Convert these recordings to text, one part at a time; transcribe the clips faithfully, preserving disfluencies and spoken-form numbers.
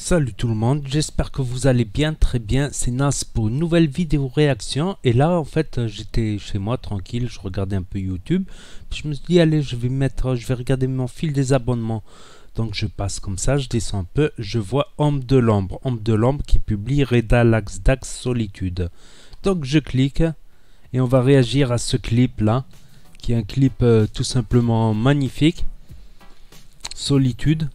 Salut tout le monde, j'espère que vous allez bien, très bien, c'est Nas pour une nouvelle vidéo réaction. Et là en fait j'étais chez moi tranquille, je regardais un peu YouTube, puis je me suis dit allez je vais mettre, je vais regarder mon fil des abonnements. Donc je passe comme ça, je descends un peu, je vois Ombre de l'Ombre, Ombre de l'Ombre qui publie Reda Laxdax Solitude. Donc je clique et on va réagir à ce clip là, qui est un clip euh, tout simplement magnifique, Solitude.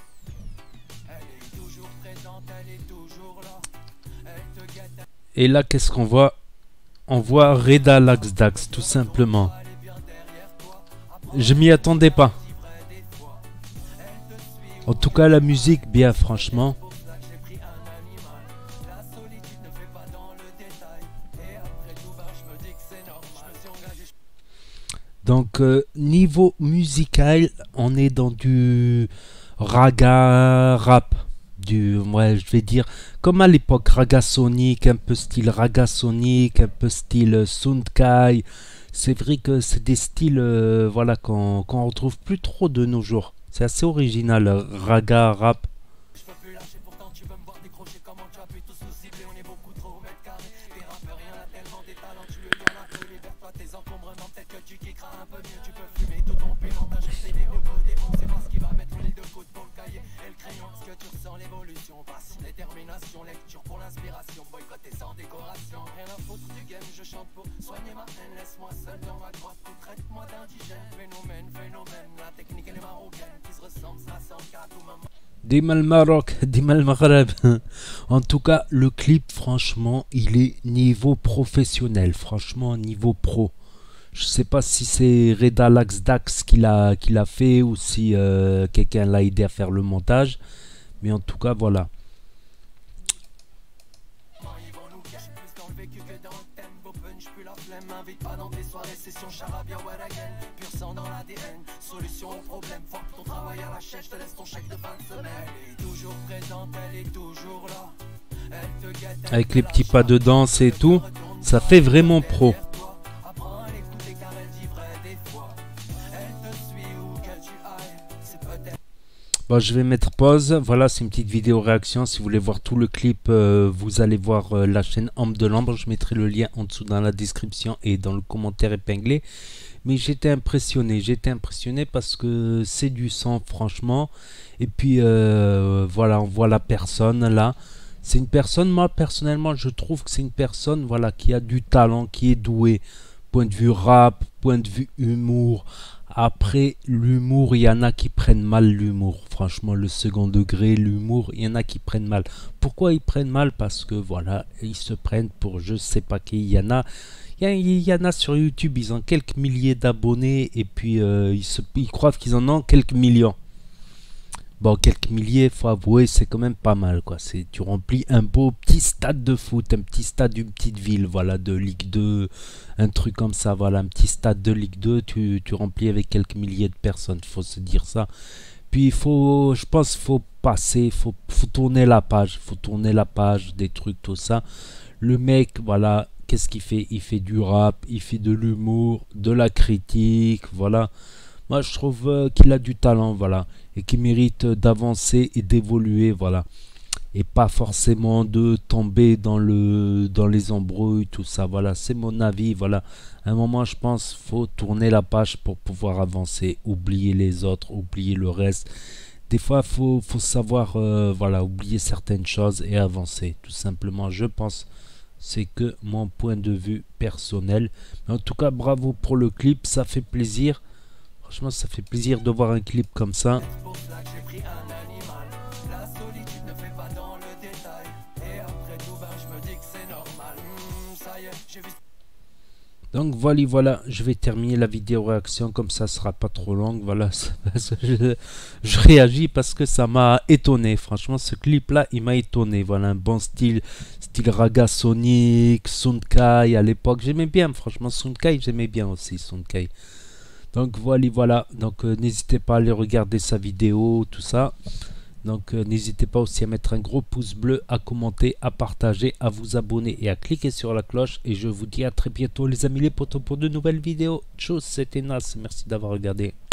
Et là, qu'est-ce qu'on voit? On voit Reda Laxdax, tout simplement. Je m'y attendais pas. En tout cas, la musique, bien, franchement. Donc, euh, niveau musical, on est dans du raga rap. Du, ouais, je vais dire, comme à l'époque, Raga Sonic, un peu style Raga Sonic, un peu style Soundkai. C'est vrai que c'est des styles euh, voilà, qu'on qu'on retrouve plus trop de nos jours. C'est assez original, Raga Rap. Dimal Maroc, Dimal Maghreb. En tout cas, le clip, franchement, il est niveau professionnel. Franchement, niveau pro. Je sais pas si c'est Reda Laxdax qui l'a qui l'a fait ou si euh, quelqu'un l'a aidé à faire le montage. Mais en tout cas, voilà. Avec les petits pas de danse et tout, ça fait vraiment pro. Bon, je vais mettre pause. Voilà, c'est une petite vidéo réaction. Si vous voulez voir tout le clip, euh, vous allez voir euh, la chaîne Ombre de l'Ombre. Je mettrai le lien en dessous dans la description et dans le commentaire épinglé. Mais j'étais impressionné. J'étais impressionné parce que c'est du sang, franchement. Et puis, euh, voilà, on voit la personne là. C'est une personne, moi, personnellement, je trouve que c'est une personne, voilà, qui a du talent, qui est douée. Point de vue rap, point de vue humour. Après, l'humour, il y en a qui prennent mal l'humour. Franchement, le second degré, l'humour, il y en a qui prennent mal. Pourquoi ils prennent mal? Parce que, voilà, ils se prennent pour je sais pas qui. Il y en a, il y, a, il y en a sur YouTube, ils ont quelques milliers d'abonnés et puis euh, ils, se, ils croient qu'ils en ont quelques millions. Bon, quelques milliers, faut avouer, c'est quand même pas mal, quoi. C'est, tu remplis un beau petit stade de foot, un petit stade d'une petite ville, voilà, de Ligue deux, un truc comme ça, voilà, un petit stade de Ligue deux, tu, tu remplis avec quelques milliers de personnes, faut se dire ça. Puis il faut, je pense, faut passer, faut, faut tourner la page, faut tourner la page, des trucs, tout ça. Le mec, voilà, qu'est-ce qu'il fait? Il fait du rap, il fait de l'humour, de la critique, voilà. Moi, je trouve euh, qu'il a du talent, voilà, et qu'il mérite d'avancer et d'évoluer, voilà, et pas forcément de tomber dans le dans les embrouilles, tout ça, voilà, c'est mon avis, voilà. À un moment, je pense, faut tourner la page pour pouvoir avancer, oublier les autres, oublier le reste. Des fois, faut faut savoir, euh, voilà, oublier certaines choses et avancer, tout simplement. Je pense, c'est que mon point de vue personnel. Mais en tout cas, bravo pour le clip, ça fait plaisir. Franchement, ça fait plaisir de voir un clip comme ça. Donc voilà, voilà, je vais terminer la vidéo réaction, comme ça sera pas trop longue. Voilà, je, je réagis parce que ça m'a étonné. Franchement, ce clip là, il m'a étonné. Voilà, un bon style, style Raga Sonic, Soundkai à l'époque. J'aimais bien, franchement, Soundkai, j'aimais bien aussi Soundkai. Donc voilà, voilà. Donc euh, n'hésitez pas à aller regarder sa vidéo, tout ça. Donc euh, n'hésitez pas aussi à mettre un gros pouce bleu, à commenter, à partager, à vous abonner et à cliquer sur la cloche. Et je vous dis à très bientôt les amis les potos pour de nouvelles vidéos. Tchuss, c'était Nas, merci d'avoir regardé.